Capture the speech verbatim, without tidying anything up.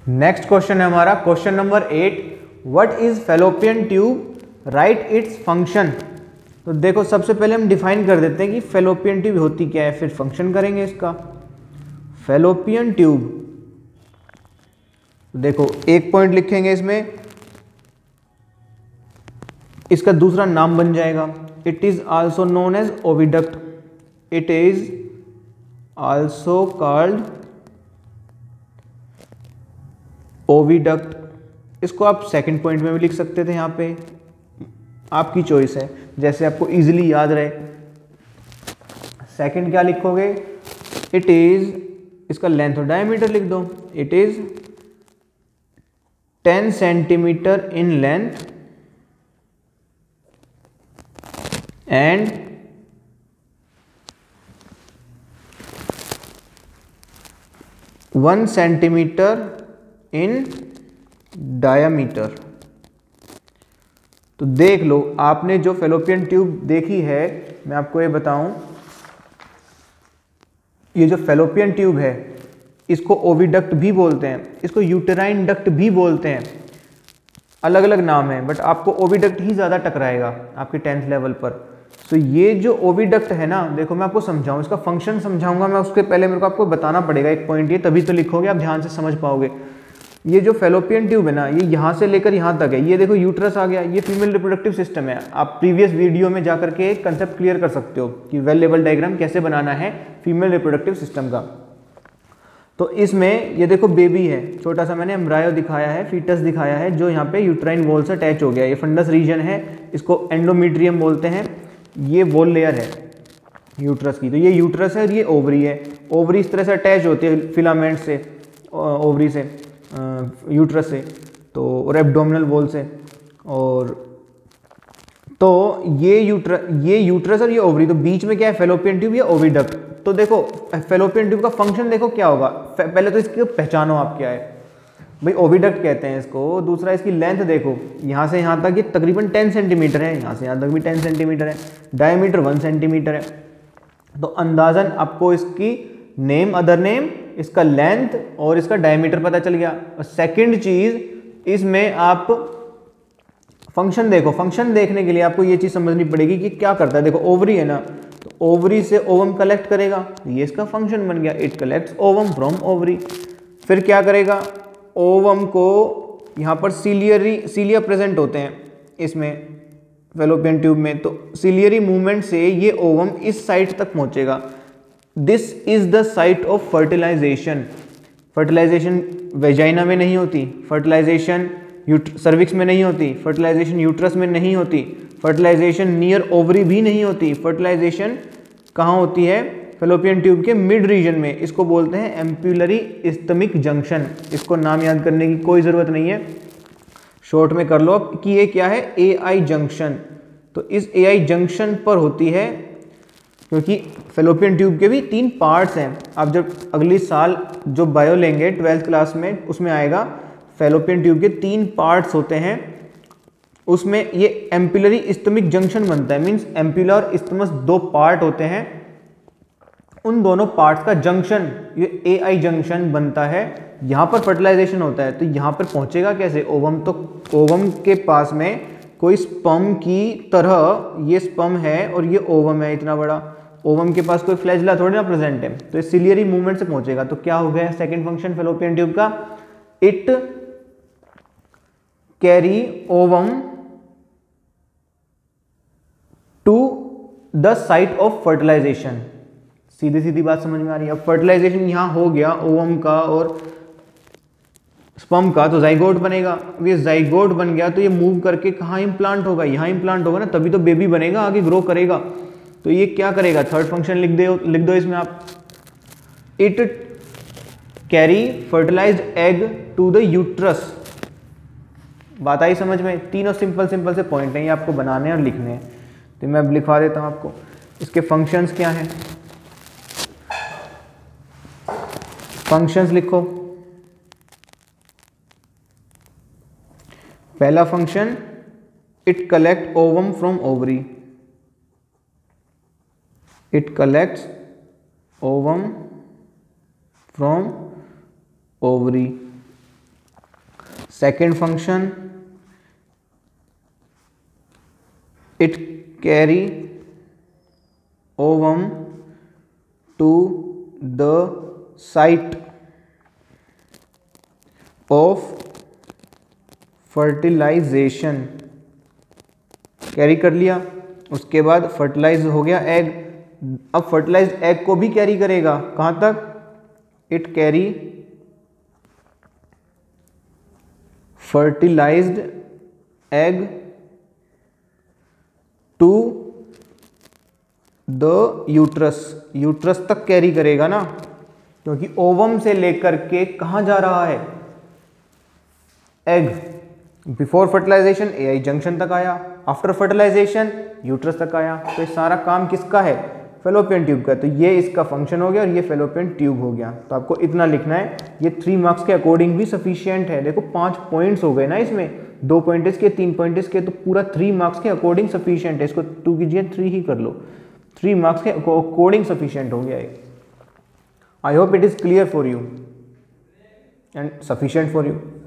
Next question है हमारा question number eight, what is fallopian tube, right its function. तो देखो सबसे पहले हम डिफाइन कर देते हैं कि फेलोपियन ट्यूब होती क्या है, फिर फंक्शन करेंगे इसका। फेलोपियन ट्यूब, देखो एक पॉइंट लिखेंगे इसमें, इसका दूसरा नाम बन जाएगा, it is also known as oviduct, it is also called oviduct. इसको आप सेकंड पॉइंट में भी लिख सकते थे, यहाँ पे आपकी चॉइस है, जैसे आपको इजीली याद रहे। सेकंड क्या लिखोगे, इट इज, इसका लेंथ और डायमीटर लिख दो, it is ten centimetre in length and one centimetre in diameter. तो देख लो, आपने जो फेलोपियन ट्यूब देखी है, मैं आपको ये बताऊं, ये जो फेलोपियन ट्यूब है इसको ओविडक्ट भी बोलते हैं, इसको यूटेराइन डक्ट भी बोलते हैं, अलग अलग नाम है, बट आपको ओविडक्ट ही ज़्यादा टकराएगा आपके टेंथ लेवल पर। तो ये जो ओविडक्ट है ना, देखो मैं आपको समझाऊं, इसका फंक्शन समझाऊंगा मैं, उसके पहले मेरे को आपको बताना पड़ेगा एक पॉइंट, ये तभी तो लिखोगे, आप ध्यान से समझ पाओगे। ये जो फेलोपियन ट्यूब है ना, ये यहाँ से लेकर यहाँ तक है, ये देखो यूट्रस आ गया, ये फीमेल रिप्रोडक्टिव सिस्टम है। आप प्रीवियस वीडियो में जाकर के एक कंसेप्ट क्लियर कर सकते हो कि वेल लेवल डायग्राम कैसे बनाना है फीमेल रिप्रोडक्टिव सिस्टम का। तो इसमें ये देखो बेबी है, छोटा सा मैंने एम्ब्रायो दिखाया है, फीटस दिखाया है, जो यहाँ पे यूट्राइन वॉल से अटैच हो गया, ये फंडस रीजन है, इसको एंडोमीट्रियम बोलते हैं, ये वॉल लेयर है यूट्रस की। तो ये यूट्रस है और ये ओवरी है, ओवरी इस तरह से अटैच होती है फिलामेंट से, ओवरी से, यूट्रस से, तो और एब्डोमिनल वॉल से, और तो ये यूट्र ये यूट्रस और ये ओवरी, तो बीच में क्या है, फेलोपियन ट्यूब या ओविडक्ट। तो देखो फेलोपियन ट्यूब का फंक्शन देखो क्या होगा, पहले तो इसकी पहचानो आप क्या है भाई, ओविडक्ट कहते हैं इसको। दूसरा इसकी लेंथ देखो, यहाँ से यहाँ तक ये तकरीबन टेन सेंटीमीटर है, यहाँ से यहाँ तक भी टेन सेंटीमीटर है, डायमीटर वन सेंटीमीटर है। तो अंदाजन आपको इसकी नेम, अदर नेम, इसका लेंथ और इसका डायमीटर पता चल गया। और सेकंड चीज, इसमें आप फंक्शन देखो, फंक्शन देखने के लिए आपको ये चीज समझनी पड़ेगी कि क्या करता है। देखो ओवरी है ना, तो ओवरी से ओवम कलेक्ट करेगा, ये इसका फंक्शन बन गया, it collects ovum from ovary. फिर क्या करेगा, ओवम को यहाँ पर सीलियरी सीलिया प्रेजेंट होते हैं इसमें फेलोपियन ट्यूब में, तो सीलियरी मूवमेंट से ये ओवम इस साइट तक पहुंचेगा। This is the site of fertilisation. Fertilisation vagina में नहीं होती, फर्टिलाइजेशन सर्विक्स में नहीं होती, फर्टिलाइजेशन यूट्रस में नहीं होती, फर्टिलाइजेशन नियर ओवरी भी नहीं होती, फर्टिलाइजेशन कहाँ होती है, फेलोपियन ट्यूब के मिड रीजन में, इसको बोलते हैं एम्पुलरी इस्थमिक जंक्शन। इसको नाम याद करने की कोई ज़रूरत नहीं है, शॉर्ट में कर लो कि ये क्या है, ए आई जंक्शन। तो इस ए आई जंक्शन पर होती है, क्योंकि फेलोपियन ट्यूब के भी तीन पार्ट्स हैं। आप जब अगली साल जो बायो लेंगे ट्वेल्थ क्लास में, उसमें आएगा फेलोपियन ट्यूब के तीन पार्ट्स होते हैं, उसमें ये एम्पुलरी इस्थमिक जंक्शन बनता है। मीन्स एम्पुला और इस्थमस दो पार्ट होते हैं, उन दोनों पार्ट्स का जंक्शन ये ए आई जंक्शन बनता है। यहाँ पर फर्टिलाइजेशन होता है, तो यहाँ पर पहुँचेगा कैसे, ओवम। तो ओवम के पास में कोई स्पर्म की तरह ये स्पर्म है और ये ओवम है, इतना बड़ा ओवम के पास कोई फ्लैजिला थोड़ी ना प्रेजेंट है, तो ये सिलियरी मूवमेंट से पहुंचेगा। तो क्या हो गया सेकंड फंक्शन फेलोपियन ट्यूब का, it carry ovum to the site of fertilisation. सीधी सीधी बात समझ में आ रही है। अब फर्टिलाइजेशन यहां हो गया ओवम का और स्पर्म का, तो जाइगोट बनेगा। अब ये जाइगोट बन गया तो ये मूव करके कहाँ इम्प्लांट होगा, यहाँ इम्प्लांट होगा ना, तभी तो बेबी बनेगा, आगे ग्रो करेगा। तो ये क्या करेगा, थर्ड फंक्शन लिख दो लिख दो इसमें आप, it carry fertilised egg to the uterus. बात आई समझ में, तीनों सिंपल सिंपल से पॉइंट हैं, ये आपको बनाने हैं और लिखने हैं। तो मैं अब लिखवा देता हूं आपको, इसके फंक्शंस क्या हैं। फंक्शंस लिखो, पहला function, it collect ovum from ovary, it collects ovum from ovary. Second function, it carry ovum to the site of fertilisation, carry कर लिया, उसके बाद फर्टिलाइज हो गया एग। अब फर्टिलाइज एग को भी कैरी करेगा, कहां तक, it carry fertilised egg to the uterus, uterus तक कैरी करेगा ना, क्योंकि ओवम से लेकर के कहां जा रहा है, egg. Before fertilisation AI junction तक आया, आफ्टर फर्टिलाइजेशन यूट्रस तक आया। तो ये सारा काम किसका है, फेलोपियन ट्यूब का। तो ये इसका फंक्शन हो गया और ये फेलोपियन ट्यूब हो गया। तो आपको इतना लिखना है, ये थ्री मार्क्स के अकॉर्डिंग भी सफिशिएंट है। देखो पांच पॉइंट्स हो गए ना इसमें, दो पॉइंट्स के, तीन पॉइंट्स के, तो पूरा थ्री मार्क्स के अकॉर्डिंग सफिशिएंट है। इसको टू कीजिए, थ्री ही कर लो, थ्री मार्क्स के अकॉर्डिंग सफिशिएंट हो गया है। I hope it is clear for you and sufficient for you.